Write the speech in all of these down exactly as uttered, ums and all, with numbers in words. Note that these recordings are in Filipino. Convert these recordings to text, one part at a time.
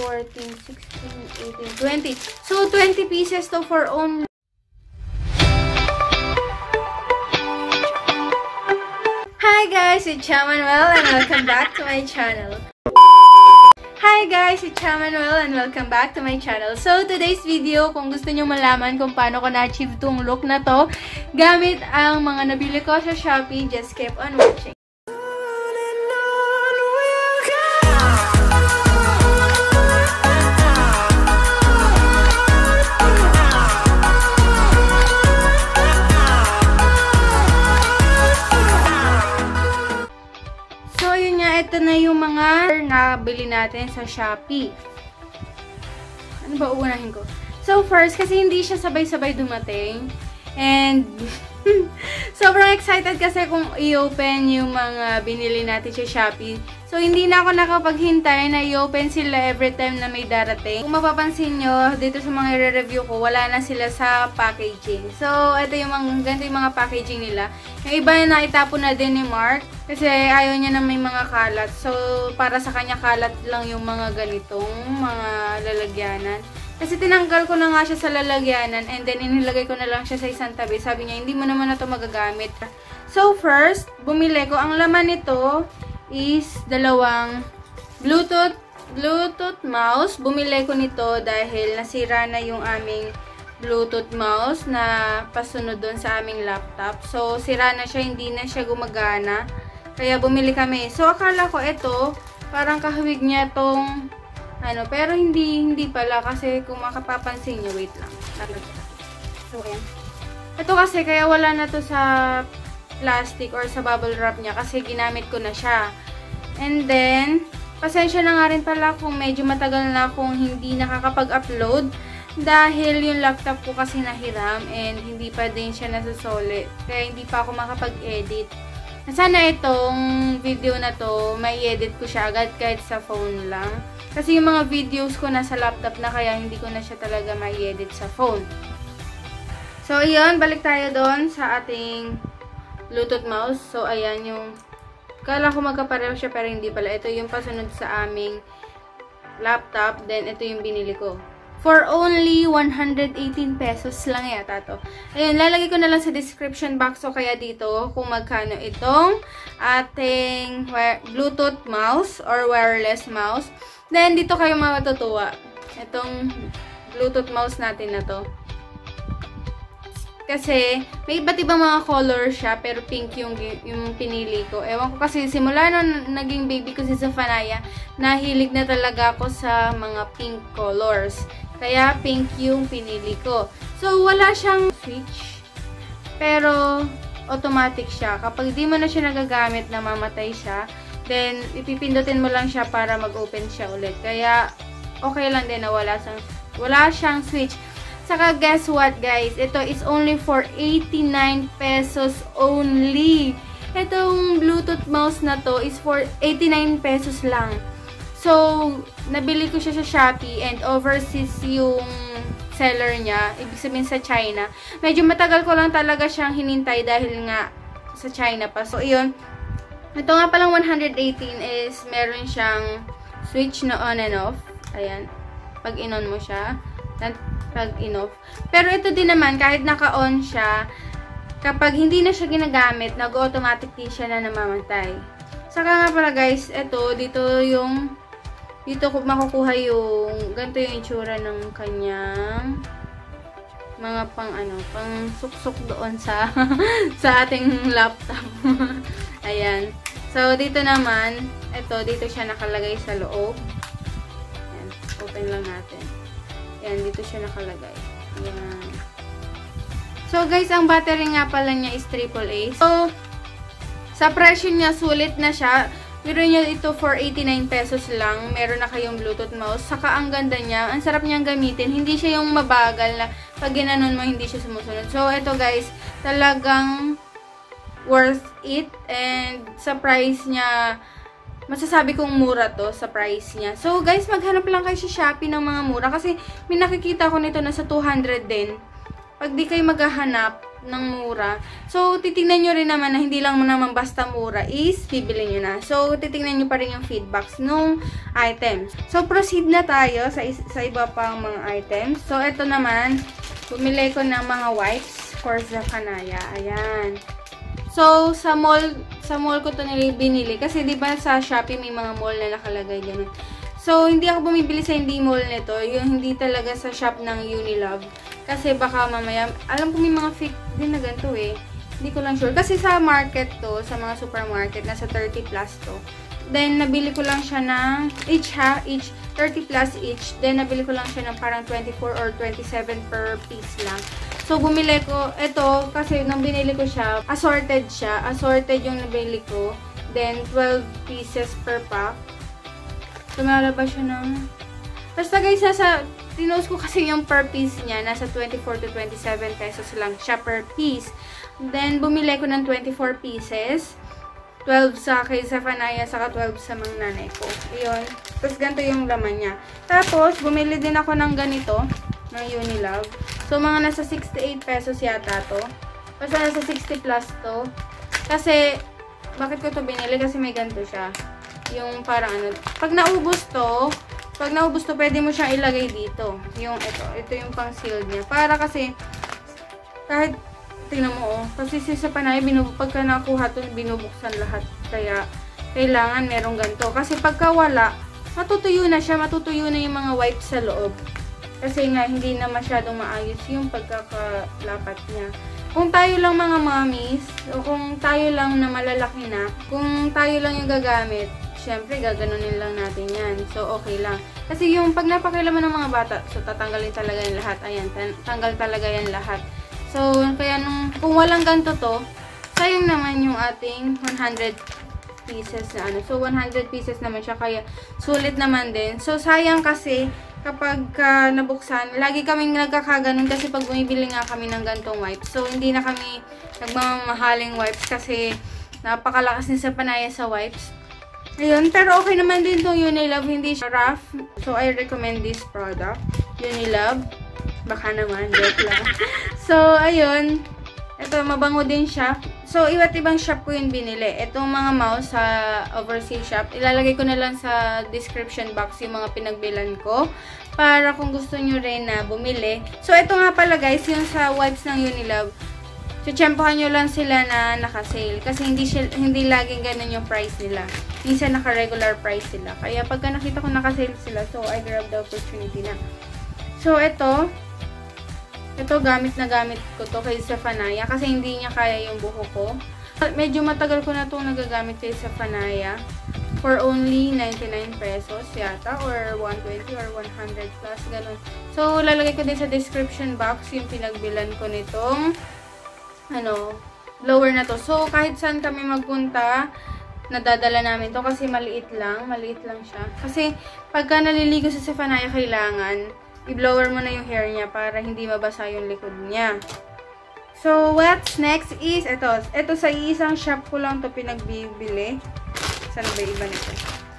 fourteen, sixteen, eighteen, twenty. So, twenty pieces to for only. Hi guys, it's Manuel and welcome back to my channel. Hi guys, it's Manuel and welcome back to my channel. So, today's video, kung gusto nyo malaman kung paano ko na-achieve tong look na to, gamit ang mga nabili ko sa Shopee, just keep on watching. Ito na yung mga nabili natin sa Shopee. Ano ba uunahin ko? So first, kasi hindi siya sabay-sabay dumating. And sobrang excited kasi kung i-open yung mga binili natin sa Shopee. So hindi na ako nakapaghintay na i-open sila every time na may darating. Kung mapapansin nyo, dito sa mga i-review ko, wala na sila sa packaging. So ito yung mga, ganito yung mga packaging nila. Yung iba na itapon na din ni Mark. Kasi ayaw niya na may mga kalat. So para sa kanya kalat lang yung mga ganitong mga lalagyanan. Kasi tinanggal ko na nga siya sa lalagyanan and then inilagay ko na lang siya sa isang tabi. Sabi niya, hindi mo naman na ito magagamit. So first, bumili ko. Ang laman nito is dalawang Bluetooth, Bluetooth mouse. Bumili ko nito dahil nasira na yung aming Bluetooth mouse na pasunod doon sa aming laptop. So sira na siya, hindi na siya gumagana. Kaya bumili kami. So akala ko ito, parang kahawig niya tong ano, pero hindi, hindi pala kasi kung makapapansin nyo, wait lang. So, ayan. Ito kasi, kaya wala na to sa plastic or sa bubble wrap niya kasi ginamit ko na siya. And then, pasensya na nga rin pala kung medyo matagal na akong hindi nakakapag-upload dahil yung laptop ko kasi nahiram and hindi pa din siya nasusolid. Kaya hindi pa ako makapag-edit. Sana itong video na to, may edit ko siya agad kahit sa phone lang. Kasi yung mga videos ko nasa laptop na kaya hindi ko na siya talaga may edit sa phone. So, ayun. Balik tayo doon sa ating Bluetooth mouse. So, ayan yung kala ko magkapareho siya pero hindi pala. Ito yung pasunod sa aming laptop. Then, ito yung binili ko. For only one hundred eighteen pesos lang yata to. Ayun, lalagay ko na lang sa description box o kaya dito kung magkano itong ating Bluetooth mouse or wireless mouse. Then, dito kayo matutuwa. Itong Bluetooth mouse natin na to. Kasi, may iba't ibang mga color siya, pero pink yung, yung pinili ko. Ewan ko kasi, simula nung naging baby ko si Zafanaya, nahilig na talaga ako sa mga pink colors. Kaya, pink yung pinili ko. So, wala siyang switch. Pero, automatic siya. Kapag di mo na siya nagagamit, namamatay siya. Then, ipipindutin mo lang siya para mag-open siya ulit. Kaya, okay lang din na wala siyang, wala siyang switch. Saka, guess what, guys? Ito is only for eighty-nine pesos only. Itong Bluetooth mouse na to is for eighty-nine pesos lang. So, nabili ko siya sa Shopee and overseas yung seller niya. Ibig sabihin sa China. Medyo matagal ko lang talaga siyang hinintay dahil nga sa China pa. So, iyon. Ito nga palang one hundred eighteen is meron siyang switch na on and off. Ayan. Pag in-on mo siya. Pag in-off. Pero ito din naman, kahit naka-on siya, kapag hindi na siya ginagamit, nag-automatic din siya na namamatay. Saka nga pala guys, ito, dito yung, dito ko makukuha yung, ganito yung itsura ng kanyang mga pang ano, pang suksok doon sa, sa ating laptop. Ayan. So, dito naman, ito, dito siya nakalagay sa loob. Ayan. Open lang natin. Ayan, dito siya nakalagay. Ayan. So, guys, ang battery nga pala niya is triple A. So, sa presyo niya, sulit na siya. Pero niya ito for eighty-nine pesos lang. Meron na kayong Bluetooth mouse. Saka, ang ganda niya. Ang sarap niyang gamitin. Hindi siya yung mabagal na pag ginanon mo, hindi siya sumusunod. So, ito guys, talagang worth it. And sa price niya, masasabi kong mura to sa price niya. So, guys, maghanap lang kayo sa Shopee ng mga mura. Kasi, may nakikita ko nito na sa two hundred din. Pag di kayo maghahanap, ng mura. So, titignan nyo rin naman na hindi lang naman basta mura is bibili nyo na. So, titignan nyo pa rin yung feedbacks nung items. So, proceed na tayo sa, sa iba pang mga items. So, ito naman, bumili ko ng mga wipes for Zephaniah. Ayan. So, sa mall, sa mall ko ito binili. Kasi, di ba sa Shopee may mga mall na nakalagay ganun. So, hindi ako bumibili sa hindi mall nito. Yung hindi talaga sa shop ng Unilove. Kasi baka mamaya, alam ko may mga fake din na ganito eh. Hindi ko lang sure. Kasi sa market to, sa mga supermarket, nasa thirty plus to. Then, nabili ko lang siya ng, each ha, each, thirty plus each. Then, nabili ko lang siya ng parang twenty-four or twenty-seven per piece lang. So, bumili ko, ito, kasi nung binili ko siya, assorted siya. Assorted yung nabili ko. Then, twelve pieces per pack. Tumalabas siya ng... Basta guys, nasa... Tinost ko kasi yung per piece niya. Nasa twenty-four to twenty-seven pesos lang siya per piece. Then, bumili ko ng twenty-four pieces. twelve sa kay Zephaniah, saka twelve sa mga nanay ko. Ayun. Tapos, ganito yung laman niya. Tapos, bumili din ako ng ganito. Ng Unilove. So, mga nasa sixty-eight pesos yata to. Basta nasa sixty plus to. Kasi, bakit ko to binili? Kasi may ganito siya. Yung parang ano, pag naubos to, pag naubos to, pwede mo siyang ilagay dito. Yung ito, ito yung pang sealed niya. Para kasi, kahit, tingnan mo oh, kasi sa Panay, binubuk, pagka nakuha to, binubuksan lahat. Kaya, kailangan merong ganito. Kasi pagka wala, matutuyo na siya, matutuyo na yung mga wipes sa loob. Kasi nga, hindi na masyadong maayos yung pagkakalapat niya. Kung tayo lang mga mommies, o kung tayo lang na malalaki na, kung tayo lang yung gagamit, syempre, gaganunin lang natin yan. So, okay lang. Kasi yung pag napakilaman ng mga bata, so, tatanggalin talaga yan lahat. Ayan, tanggal talaga yan lahat. So, kaya nung, kung walang ganito to, sayang naman yung ating one hundred pieces na ano. So, one hundred pieces naman siya, kaya sulit naman din. So, sayang kasi, kapag uh, nabuksan, lagi kaming nagkakaganon kasi pag bumibili nga kami ng gantong wipes. So, hindi na kami nagmamahaling wipes kasi napakalakas ni Zephaniah sa wipes. Ayun, pero okay naman din itong Unilove, hindi siya rough. So, I recommend this product. Unilove. Baka naman, joke lang. So, ayun. Ito, mabango din siya. So, iba't ibang shop ko yung binili. Itong mga mouse sa overseas shop, ilalagay ko na lang sa description box yung mga pinagbilan ko. Para kung gusto nyo rin na bumili. So, ito nga pala guys, yung sa wipes ng Unilove. Tsempohan nyo lang sila na naka-sale. Kasi hindi, siya, hindi laging ganun yung price nila. Minsan naka-regular price sila. Kaya pagka nakita ko naka-sale sila, so I grab the opportunity na. So, ito. Ito, gamit na gamit ko to kay Zephaniah. Kasi hindi niya kaya yung buho ko. Medyo matagal ko na itong nagagamit kay Zephaniah. For only ninety-nine pesos yata. Or one twenty or one hundred plus. Ganun. So, lalagay ko din sa description box yung pinagbilan ko nitong ano, blower na to. So, kahit saan kami magpunta, nadadala namin to kasi maliit lang. Maliit lang siya. Kasi, pagka naliligo sa Zephaniah, kailangan i-blower mo na yung hair niya para hindi mabasa yung likod niya. So, what's next is, ito. Ito sa isang shop ko lang to pinagbibili. Saan ba iba nito?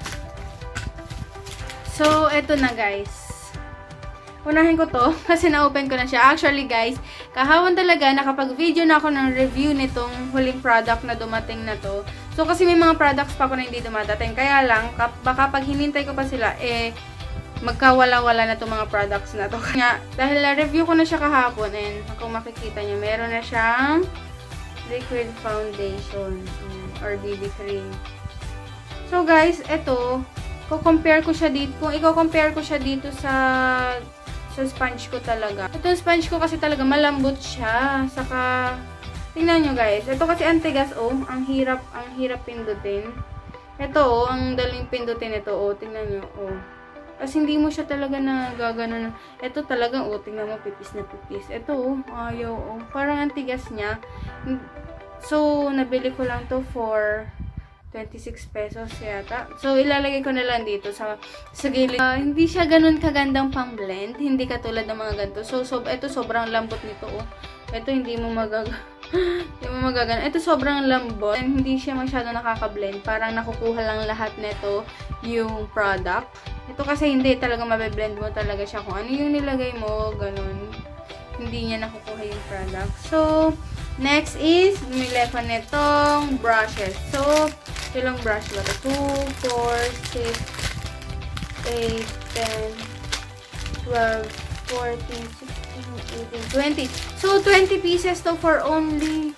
So, ito na guys. Unahin ko to kasi na-open ko na siya. Actually guys, kahapon talaga nakapag-video na ako ng review nitong huling product na dumating na to. So kasi may mga products pa ako na hindi dumadating. Kaya lang, baka pag hinintay ko pa sila, eh, magkawala-wala na itong mga products na to. Kaya, dahil na-review ko na siya kahapon, and kung makikita nyo, meron na siyang liquid foundation or B B cream. So guys, ito, ko-compare ko siya dito. Kung i-compare ko siya dito sa sa sponge ko talaga. Ito sponge ko kasi talaga malambot siya. Saka, tingnan nyo guys. Ito kasi antigas, oh. Ang hirap, ang hirap pindutin. Ito, oh. Ang daling pindutin ito, oh. Tingnan nyo, oh. Kasi hindi mo siya talaga nagagano. Ito talagang, oh. Tingnan mo, pipis na pipis. Ito, oh. Ayaw, oh. Parang antigas niya. So, nabili ko lang to for twenty-six pesos yata. So, ilalagay ko na lang dito sa, sa gilid. Uh, hindi siya ganun kagandang pang blend. Hindi katulad ng mga ganito. So, so ito sobrang lambot nito, oh. Ito hindi mo magag hindi mo magagano. Ito sobrang lambot. And hindi siya masyado nakaka-blend. Parang nakukuha lang lahat nito yung product. Ito kasi hindi talaga mabe-blend mo talaga siya kung ano yung nilagay mo, ganun. Hindi niya nakukuha yung product. So, Next is, bumili ako nitong brushes. So, ilang brush ba ito? two, four, six, eight, ten, twelve, fourteen, sixteen, eighteen, twenty. So, twenty pieces to for only...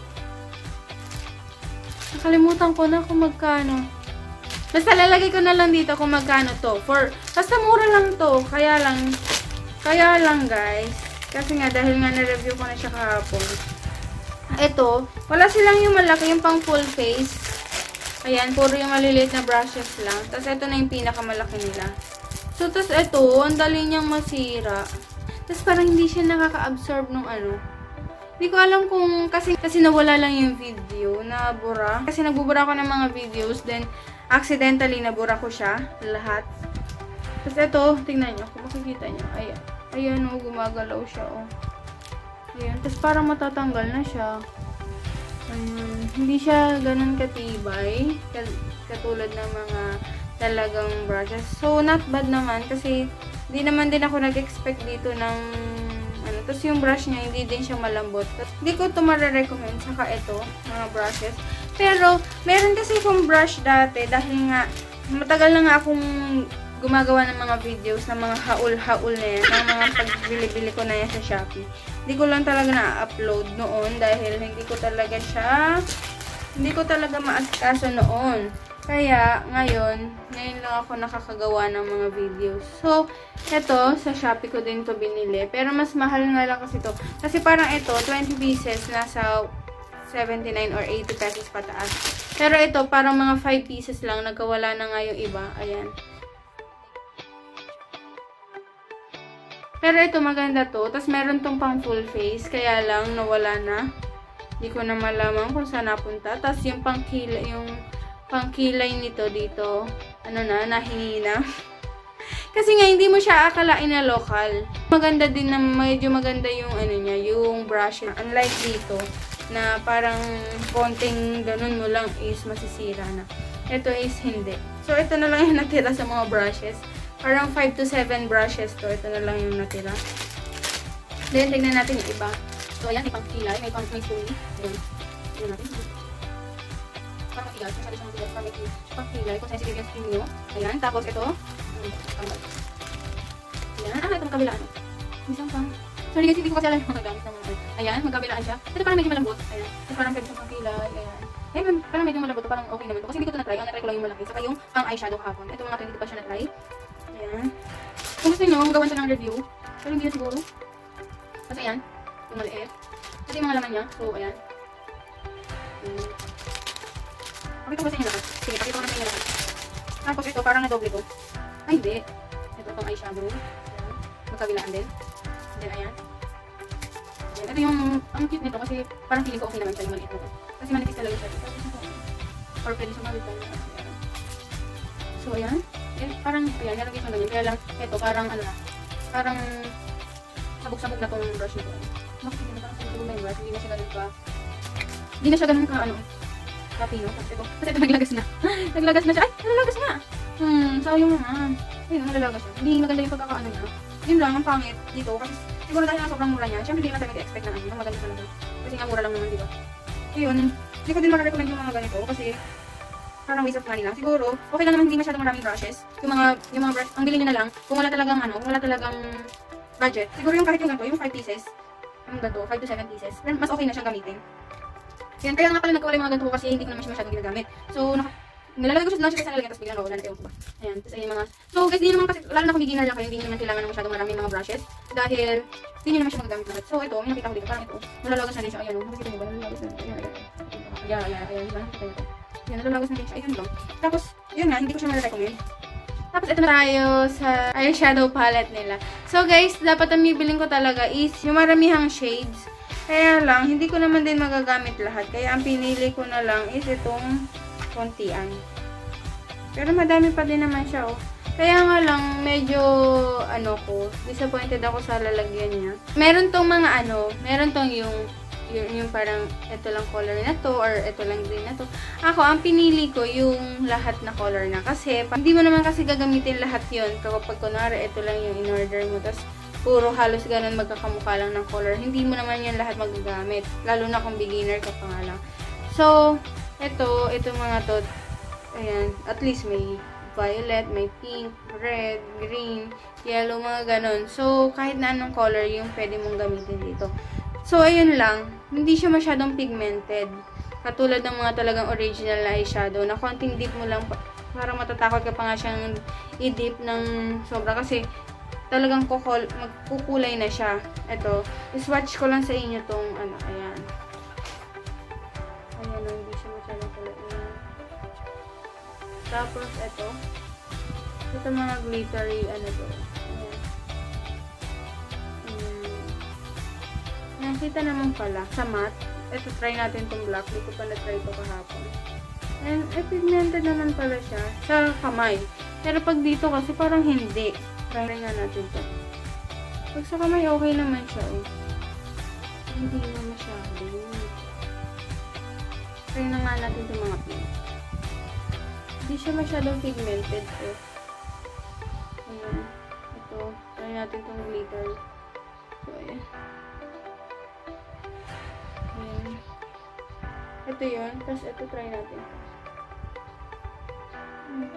Nakalimutan ko na kung magkano. Basta lalagay ko na lang dito kung magkano to. For, basta mura lang to. Kaya lang, kaya lang guys. Kasi nga, dahil nga na-review ko na siya kahapon. Ito, wala silang yung malaki, yung pang full face. Ayan, puro yung maliliit na brushes lang. Tapos, ito na yung pinakamalaki nila. So, tapos ito, ang dali niyang masira. Tapos, parang hindi siya nakaka-absorb ng ano. Hindi ko alam kung, kasi, kasi nawala lang yung video, nabura. Kasi nagbubura ako ng mga videos, then, accidentally, nabura ko siya, lahat. Tapos, ito, tingnan nyo, kung makikita nyo. Ayan, ayan o, gumagalaw siya o. Ayan, tapos parang matatanggal na siya. Ayan. Hindi siya ganun katibay. Katulad ng mga talagang brushes. So, not bad naman. Kasi, di naman din ako nag-expect dito ng ano. Tapos, yung brush niya, hindi din siya malambot. Tapos, hindi ko ito marirecommend. Saka ito, mga brushes. Pero, meron kasi akong brush dati. Dahil nga, matagal na nga akong gumagawa ng mga videos, ng mga haul-haul na yan, ng mga pagbili-bili ko na yan sa Shopee. Hindi ko lang talaga na-upload noon dahil hindi ko talaga siya, hindi ko talaga maasikaso noon. Kaya, ngayon, ngayon lang ako nakakagawa ng mga videos. So, eto, sa Shopee ko din to binili. Pero mas mahal nga lang kasi to. Kasi parang ito, twenty pieces, nasa seventy-nine or eighty pesos pataas. Pero ito, parang mga five pieces lang, nagkawala na nga yung iba. Ayan. Pero ito, maganda to. Tapos, meron tong pang full face. Kaya lang, nawala na. Hindi ko na malaman kung saan napunta. Tapos, yung pang kilay, yung pang kilay nito dito, ano na, nahingi na. Kasi nga, hindi mo siya akalain na local. Maganda din na, medyo maganda yung, ano niya, yung brush. Unlike dito, na parang konting ganun mo lang is masisira na. Ito is hindi. So, ito na lang yung natira sa mga brushes. Parang five to seven brushes to. Ito na lang yung natira. Then, tignan natin yung iba. So, ayan, may pang kilay. May pang may spoon. Ayan. Tignan natin. Parang kilay. Masyado siyang kilay. Parang may pang kilay. Kung sensitive yung skin nyo. Ayan. Tapos, ito. Ayan. Ah, ito magkabila. Ano? Isang pang. Sorry guys, hindi ko kasi alam yung mga gamit ng mga. Ayan, magkabilaan siya. Ito parang medyo malambot. Ayan. Ito parang pwede siyang pang kilay. Ayan. Eh, parang medyo malambot. Parang okay naman to. Kasi hindi ko ito na-try. Ang na-try ko lang yung malaki. Saka yung pang eyeshadow kahapon. Ito mga hindi ko pa siya na-try. Ayan. Kung gusto nyo, gawan siya ng review. Pero hindi na siguro. Kasi ayan. Yung maliit. Kasi yung mga laman niya. So, ayan. Hmm. Pakita ko sa inyo lahat. Sige, pakita ko na sa inyo lahat. Tapos ito, parang na-doble ko. Ay, hindi. Ito itong eyeshadow. Ayan. Magkabilaan din. Then, ayan. Ayan. Ito yung, ang cute nito kasi parang feeling ko okay naman siya yung maliit nito. Kasi manipis talaga siya. Or pwede siya maliit. So, ayan. Eh, parang, ayan, nalagay siya ganyan. Kaya lang, ito, parang, ano na, parang, sabog-sabog na tong brush nito. Makikita na parang sabog na yung brush. Hindi na siya ganun ka, hindi na siya ganun ka, ano, kapino. Kasi ito, kasi ito naglagas na. Naglagas na siya. Ay, naglagas na! Hmm, sayang naman. Ayun, naglagas siya. Hindi maganda yung pagkakaano niya. Yun lang, ang pangit dito. Kasi, siguro dahil na sobrang mura niya. Siyempre, hindi naman tayo mag-expect na, ano, maganda talaga. Kasi nga, mura lang naman, di ba? Ayun, hindi ko din makarecommend yung mga ganito. Kasi, parang waste of money lang. Siguro, okay lang naman hindi masyadong maraming brushes. Yung mga, yung mga brush, ang bilhin nyo na lang, kung wala talagang ano, kung wala talagang budget. Siguro yung kahit yung ganito, yung five pieces, yung ganito, five to seven pieces, mas okay na siyang gamitin. Yan, kaya nga pala nagkawala yung mga ganito kasi hindi ko naman siya masyadong ginagamit. So, naka, nilalagay ko siya lang siya sa nalagyan, tapos biglang nawala na ewan ko ba. Ayan, tapos ayun mga, so guys, hindi naman kasi, lalo na kung beginner lang kayo, hindi naman kailangan ng masyadong maraming mga brushes. Dahil, hindi nyo naman siya magagamit lahat. So, ito, may nakita ko dito, parang ito, nalalagas na din siya, ayan, makikita nyo ba, nalalagas na din siya, ayan, ayan, ayan, ayan, ayan, ayan, ayan. Yan, nalalagas na din siya. Ayun lang. Tapos, yun nga, hindi ko siya ma-recommend. Tapos, ito na tayo sa eyeshadow palette nila. So, guys, dapat ang bibiling ko talaga is yung maramihang shades. Kaya lang, hindi ko naman din magagamit lahat. Kaya, ang pinili ko na lang is itong kontian. Pero, madami pa din naman siya, oh. Kaya nga lang, medyo, ano ko, disappointed ako sa lalagyan niya. Meron tong mga, ano, meron tong yung Yung, yung parang ito lang color na to or ito lang green na to. Ako, ang pinili ko yung lahat na color na. Kasi, hindi mo naman kasi gagamitin lahat yun. Kapag kunwari, ito lang yung in-order mo. Tapos, puro halos ganun magkakamukha lang ng color. Hindi mo naman yan lahat magagamit. Lalo na kung beginner ka pa nga lang. So, ito, ito mga to, ayan, at least may violet, may pink, red, green, yellow, mga ganun. So, kahit na anong color yung pwede mong gamitin dito. So, ayun lang. Hindi siya masyadong pigmented. Katulad ng mga talagang original na eyeshadow na konting dip mo lang, parang matatakot ka pa nga siyang i-dip ng sobra kasi talagang kukul magkukulay na siya. Ito, iswatch ko lang sa inyo tong ano, ayan. Ayan, no, hindi siya masyadong kulay. Tapos, ito. Ito mga glittery, ano to. Ayan. Ayan. Nakita naman pala, sa matte. Ito, try natin tong black. Hindi ko pala try ito kahapon. And, eh, pigmented naman pala siya. Sa kamay. Pero pag dito kasi, parang hindi. Try nga natin to. Pag sa kamay, okay naman siya, eh. Hindi na masyado. Try na nga natin itong mga pink. Hindi siya masyadong pigmented, eh. Ayan. Ito. Try natin itong glitter. So, ayan. Ayan. Ito yun. Tapos, ito try natin. Ayan.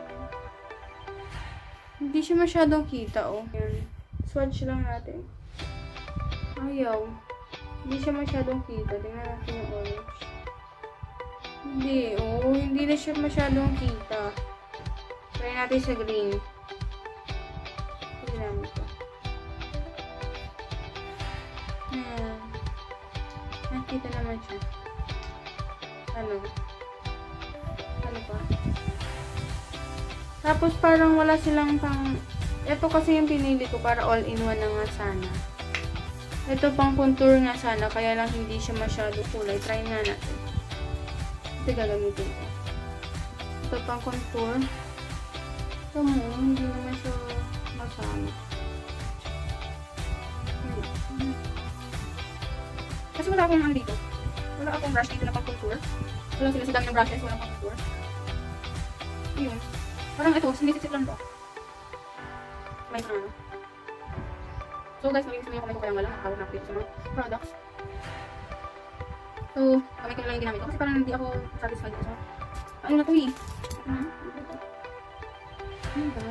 Hindi siya masyadong kita, oh. Ayan. Swatch lang natin. Ayaw. Hindi siya masyadong kita. Tingnan natin yung orange. Hindi, oh. Hindi na siya masyadong kita. Try natin sa green. Tingnan mo ito. Ayan. Nakita naman siya. Ano? Ano pa? Tapos, parang wala silang pang... Ito kasi yung pinili ko para all-in-one na nga sana. Ito pang contour nga sana, kaya lang hindi siya masyado kulay. Try nga natin. Ito gagamitin ko. Ito pang contour. Ito mo, hindi naman siya masama. Kasi wala akong ano dito. Wala akong brush dito na pang contour. Wala sila sa dami ng brushes, wala pang contour. Ayun. Parang ito, sinisip lang to. May ano. So guys, maging sabihin ko may kukayang wala. Nakakawag na ako dito sa mga products. So, kamay ko na lang yung ginamit ko. Kasi parang hindi ako satisfied ko sa... Ano na to eh? Ano ba?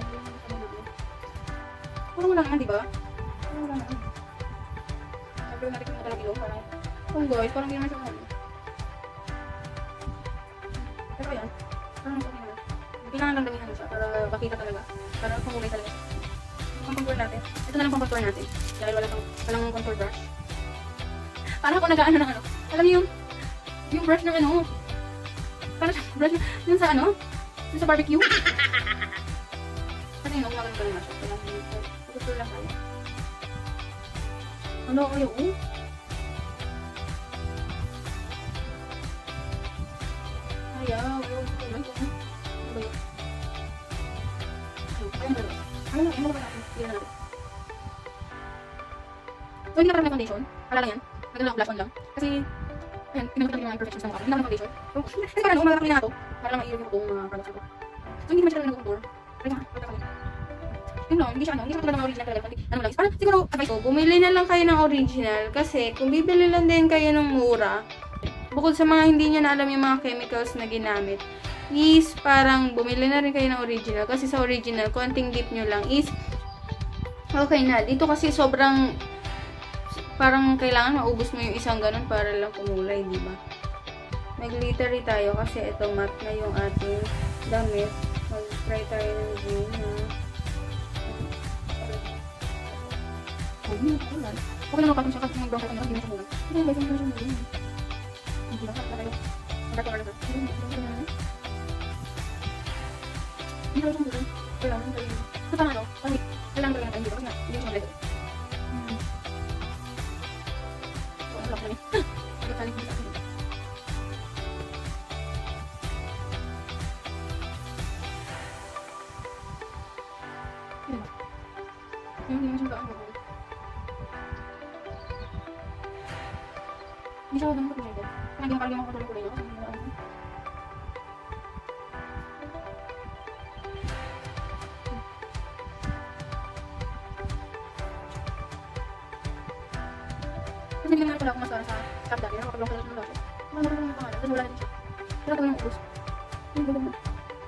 Parang wala naman, diba? Parang wala naman. Sabi ko natin kung matalang ilong. Parang... Oh guys, parang hindi naman siya ano. Pero ayan. Parang okay naman. Kailangan lang damihan mo siya para makita talaga. Para kumulay talaga. Ang contour natin. Ito na lang pang contour natin. Dahil wala pang walang contour brush. Para ako nag-ano ng ano. Alam niyo yung yung brush ng ano. Para brush yung sa ano? Yung sa barbecue. Kasi yun, huwag naman ganun na siya. Kailangan contour lang tayo. Ano ako yung oh? Ayaw. Ayaw. Ayaw. Ano lang, ano ba natin? Hindi na natin. So, hindi na parang may foundation. Wala lang yan. Nagano lang, blush on lang. Kasi, ayan, pinagod lang yung mga imperfections ng ako. Hindi na may foundation. So, kasi parang ano, umalakang na ito. Para lang ma-i-review ko itong mga products ko. So, hindi naman siya talaga nag-contour. Kaya nga, pagka kami. Yun lang, hindi siya ano, hindi siya tulad ng original talaga. Ano lang, parang siguro, advice ko, bumili na lang kayo ng original. Kasi, kung bibili lang din kayo ng mura, bukod sa mga hindi nyo na alam yung mga chemicals na ginamit, is parang bumili na rin kayo ng original. Kasi sa original, konting dip nyo lang is okay na. Dito kasi sobrang parang kailangan maubos mo yung isang ganun para lang kumulay, di ba? Mag-glittery tayo kasi ito matte na yung ating damit. Mag-try tayo ng green na okay lang kapag siya kasi mag-brown ka hindi mo siya muna. Hindi, hindi mo siya muna. Hindi lang kapag tayo. Magkakaroon na siya. Hindi ko siya muna. Kailangan tayo. So, parang ano? Kailangan talaga tayo dito. Kasi nga, hindi ko siya muna. So, ano lang kami. Pagkakalit mo sa akin. Hindi mo siya gaano. Hindi siya ganun kulay ko. Kaya hindi nakalagyan ako kulay ko. Kasi hindi na ano. Kasi hindi naman pala ako masara sa shop dati. Nakapag-long sila sa mga dati. Wala naman yung pangalan. Tapos wala din siya. Wala ko yung ubus. Yung gulo mo.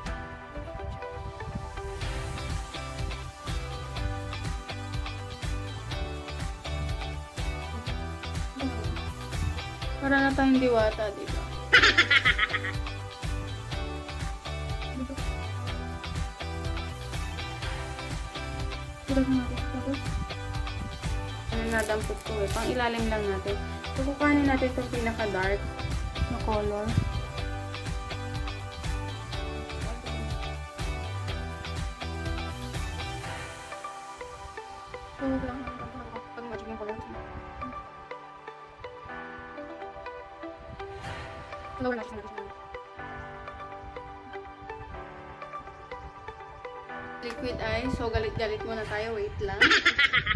Para na tayong diwata, diba? Tulad mo natin. Tapos, ano nadampot ko eh. Pang ilalim lang natin. So, kukuhanin natin itong pinaka-dark na color. So, lang. Pag magic yung color. Lower natin natin. Liquid eye. So, galit-galit muna tayo. Wait lang.